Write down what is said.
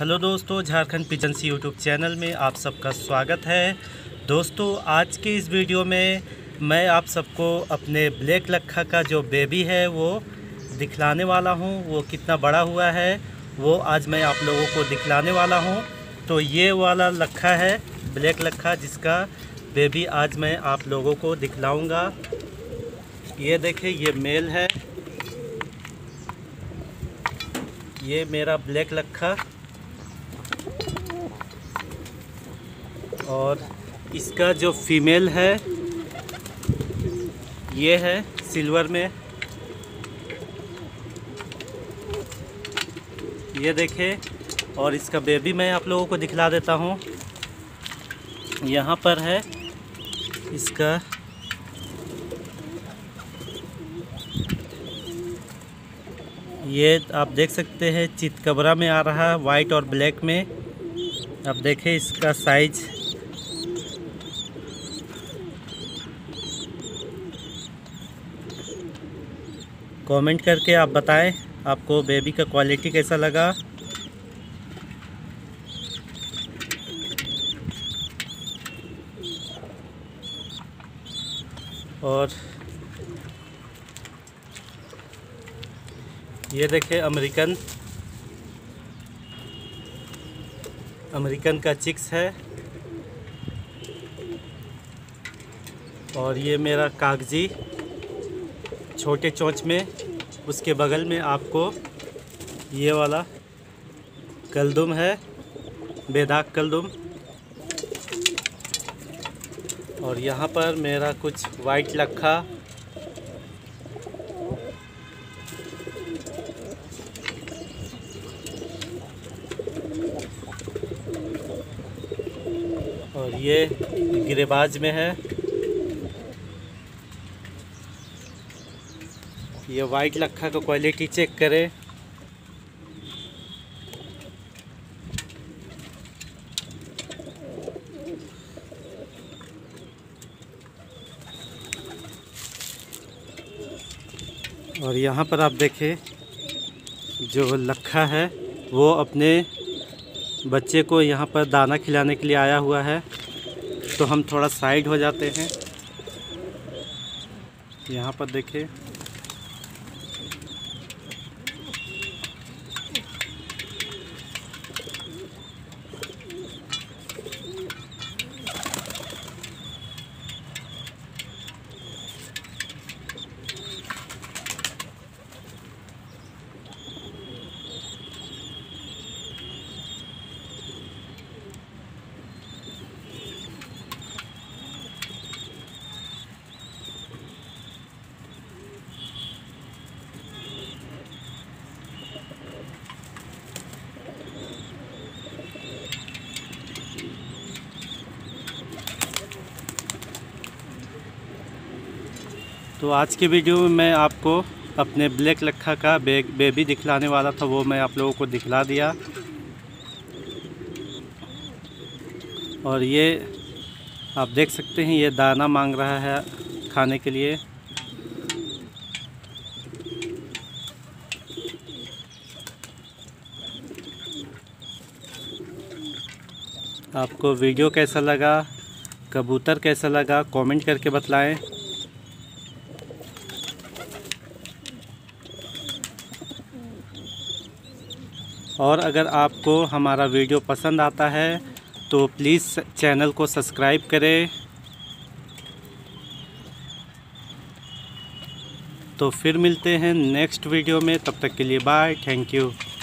Hello दोस्तों, Jharkhand pigeons YouTube channel में आप सबका स्वागत है। दोस्तों, आज के इस वीडियो में मैं आप सबको अपने ब्लैक लक्खा का जो बेबी है वो दिखलाने वाला हूँ। वो कितना बड़ा हुआ है वो आज मैं आप लोगों को दिखलाने वाला हूँ। तो ये वाला लक्खा है ब्लैक लक्खा, जिसका बेबी आज मैं आप लोगों को दिखलाऊँगा। ये देखिए, ये मेल है, ये मेरा ब्लैक लक्खा। और इसका जो फीमेल है ये है सिल्वर में। ये देखें, और इसका बेबी मैं आप लोगों को दिखला देता हूँ। यहाँ पर है इसका ये, आप देख सकते हैं चितकबरा में आ रहा है, वाइट और ब्लैक में। अब देखें इसका साइज। कमेंट करके आप बताएं आपको बेबी का क्वालिटी कैसा लगा। और ये देखें अमेरिकन का चिक्स है। और ये मेरा कागजी छोटे चोंच में, उसके बगल में आपको ये वाला कलदुम है, बेदाग कलदुम। और यहाँ पर मेरा कुछ वाइट लक्खा। और ये गिरेबाज में है। ये वाइट लक्खा का क्वालिटी चेक करें। और यहाँ पर आप देखें, जो लक्खा है वो अपने बच्चे को यहाँ पर दाना खिलाने के लिए आया हुआ है। तो हम थोड़ा साइड हो जाते हैं। यहाँ पर देखें, तो आज के वीडियो में मैं आपको अपने ब्लैक लक्खा का बेबी दिखलाने वाला था, वो मैं आप लोगों को दिखला दिया। और ये आप देख सकते हैं, ये दाना मांग रहा है खाने के लिए। आपको वीडियो कैसा लगा, कबूतर कैसा लगा, कमेंट करके बतलाएं। और अगर आपको हमारा वीडियो पसंद आता है तो प्लीज़ चैनल को सब्सक्राइब करें। तो फिर मिलते हैं नेक्स्ट वीडियो में, तब तक के लिए बाय, थैंक यू।